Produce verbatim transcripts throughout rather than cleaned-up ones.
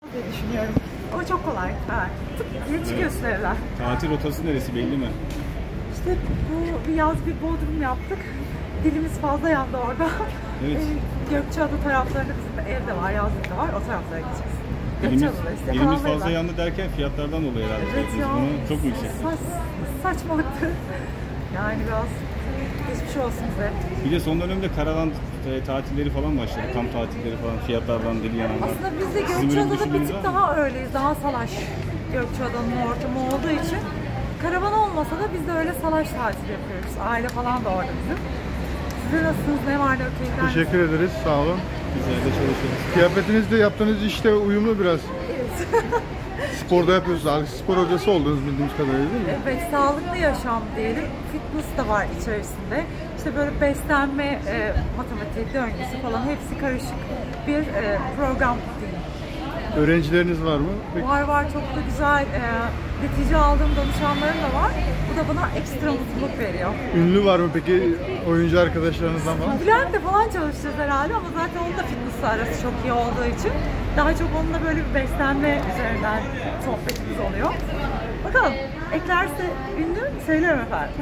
diye düşünüyorum. Ama çok kolay. Evet. Tık diye çıkıyorsun evet. Evden. Tatil rotası neresi belli mi? İşte bu bir yaz bir Bodrum yaptık. Dilimiz fazla yandı orada. Evet. Ee, Gökçeada taraflarında bizim de ev de var, yazlık da var. O taraflara gideceğiz. Dilimiz, dilimiz fazla yandı derken fiyatlardan dolayı herhalde. Evet ya. Bunu çok mu yüksek? Saç, saçmalıktı. Yani biraz geçmiş olsun bize. Bir de son dönemde karavan tatilleri falan başladı. Kamp tatilleri falan, fiyatlardan deli yananlar. Aslında biz de Gökçeada'da bir tık daha öyleyiz. Daha salaş Gökçeada'nın ortamı olduğu için. Karavan olmasa da biz de öyle salaş tatil yapıyoruz. Aile falan da orada bizim. Size nasılsınız? Ne var ne yok? Teşekkür ederiz. Sağ olun. Güzel de çalışıyoruz. Kıyafetinizle yaptığınız işte uyumlu biraz. Evet. Sporda yapıyorsunuz. Spor hocası oldunuz bildiğimiz kadarıyla değil mi? Evet, sağlıklı yaşam diyelim. Fitness da var içerisinde. İşte böyle beslenme, e, matematiği, döngüsü falan hepsi karışık bir e, program diyeyim. Öğrencileriniz var mı? Peki. Var var, çok da güzel. E, netice aldığım danışanlarım da var. Bu da bana ekstra mutluluk veriyor. Ünlü var mı peki oyuncu arkadaşlarınızdan falan? Bülent'le falan çalışacağız herhalde ama zaten onun da fitness arası çok iyi olduğu için daha çok onunla böyle bir beslenme üzerinden sohbetimiz oluyor. Bakalım, eklerse ünlü söylerim efendim.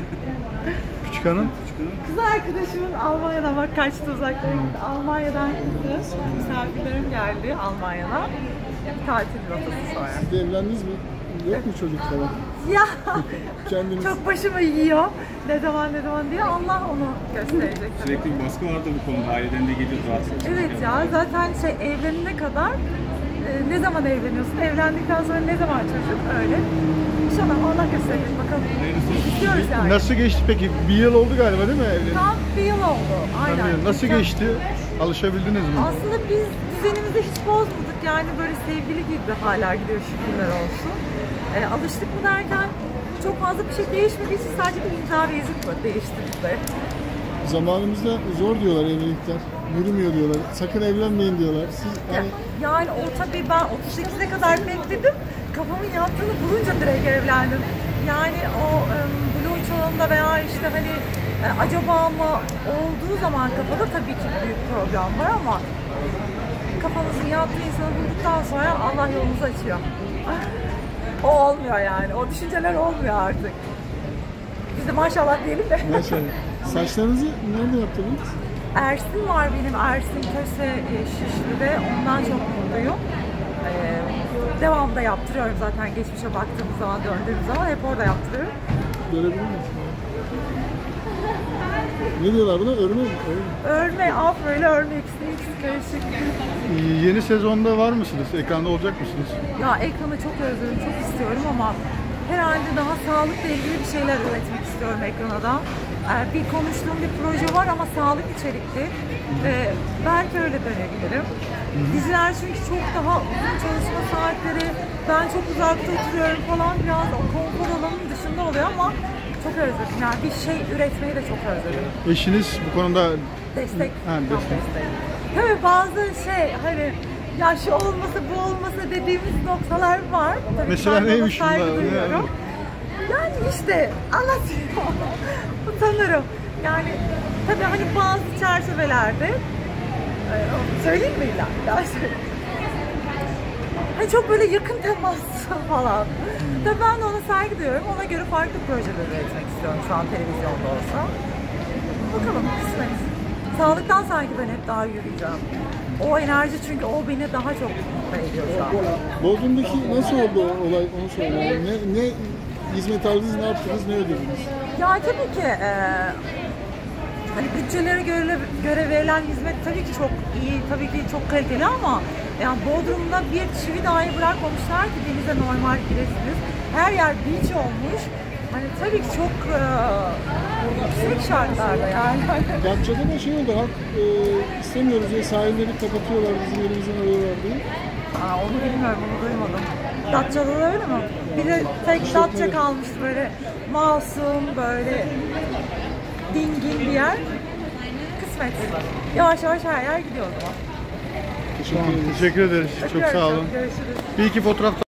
Küçük hanım? Kız arkadaşımın Almanya'dan, bak kaçtı uzaklara gitti. Almanya'dan kızı, misafirlerim geldi Almanya'dan. Bir tatil rotası sonra. Siz de evlendiniz mi? Yok mu çocuk falan? Ya Kendiniz... çok başımı yiyor. Ne zaman ne zaman diye Allah onu gösterecek. Sürekli bir baskı vardı bu konuda. Aileden de geliyor rahatsız. Evet ya, zaten şey evlenene kadar e, ne zaman evleniyorsun, evlendikten sonra ne zaman çocuk, öyle. İnşallah Allah gösterecek, bakalım. İstiyoruz yani. Nasıl geçti peki? Bir yıl oldu galiba değil mi evlenip? Tam bir yıl oldu. Aynen. Nasıl geçti? Alışabildiniz mi? Aslında biz düzenimizi hiç bozmadık. Yani böyle sevgili gibi hala gidiyor, şükürler olsun. E, alıştık mı derken çok fazla bir şey değişmediği için sadece bir imza ve yüzük değişti bizde. Zamanımızda zor diyorlar evlilikler. Yürümüyor diyorlar. Sakın evlenmeyin diyorlar. Siz hani... Yani o tabii ben otuz sekize kadar bekledim. Kafamın yattığını bulunca direkt evlendim. Yani o um, Blue çağında veya işte hani e, acaba mı olduğu zaman kafada tabii ki büyük program var ama kafamızın yattığı insanı bulduktan sonra Allah yolumuzu açıyor. O olmuyor yani. O düşünceler olmuyor artık. Biz de maşallah diyelim de. Maşallah. Saçlarınızı nerede yaptınız? Ersin var benim. Ersin Köse Şişli'de. Ondan çok mutluyum. Ee, devamında yaptırıyorum zaten. Geçmişe baktığımız zaman, döndüğümüz zaman hep orada yaptırıyorum. Görebilir misin? Ne diyorlar buna? Örme mi? Örme, af böyle örme, ikisi ikisi karışık. Yeni sezonda var mısınız? Ekranda olacak mısınız? Ya ekranı çok özledim, çok istiyorum ama herhalde daha sağlıkla ilgili bir şeyler üretmek istiyorum ekrana da. Ee, bir konuştuğum bir proje var ama sağlık içerikli. Ee, belki öyle dönebilirim. Diziler çünkü çok daha uzun çalışma saatleri, ben çok uzakta oturuyorum falan, biraz o konfor alanının dışında oluyor ama çok özledim. Yani bir şey üretmeyi de çok özledim. Eşiniz bu konuda destek. Ha, destek. destek. Tabii bazı şey hani ya şu olmasa bu olmasa dediğimiz noktalar var. Tabii mesela neymiş bunlar? Yani. yani işte anlatayım. Utanırım. Yani tabii hani bazı çerçevelerde e, söyleyeyim mi illa? Ya söyleyeyim. Hani çok böyle yakın temas falan. Hmm. Tabii ben de ona saygı duyuyorum. Ona göre farklı projeler üretmek istiyorum şu an televizyonda olsa. Bakalım kısmet. Sağlıktan sanki ben hep daha yürüyeceğim. O enerji çünkü o beni daha çok mutlu ediyor şu an. Bodrum'daki nasıl oldu o olay, onu söyleyeyim. Ne, ne hizmet aldınız, ne yaptınız, ne ödediniz? Ya tabii ki e, hani bütçelere göre, göre verilen hizmet tabii ki çok iyi, tabii ki çok kaliteli ama yani Bodrum'da bir çivi dahi bırakmamışlar ki denize normal giresiniz. Her yer beach olmuş. Hani tabii ki çok e, yüksek şartlarda yani. Datça'da da şey oldu, halk e, istemiyoruz diye sahilleri kapatıyorlar, bizim elimizden alıyorlar diye. Aa, onu bilmiyorum, onu duymadım. Datça'da da öyle mi? Bir de tek Datça kalmıştı böyle masum, böyle dingin bir yer. Kısmet. Yavaş yavaş her yer gidiyor o zaman. Teşekkür, Teşekkür ederiz. Çok sağ olun. Görüşürüz. Bir iki fotoğraf